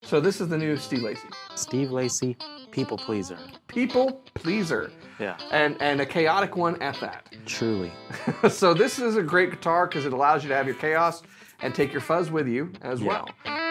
So this is the new Steve Lacy. Steve Lacy, people pleaser. People pleaser. Yeah. And a chaotic one at that. Truly. So this is a great guitar because it allows you to have your chaos and take your fuzz with you as well.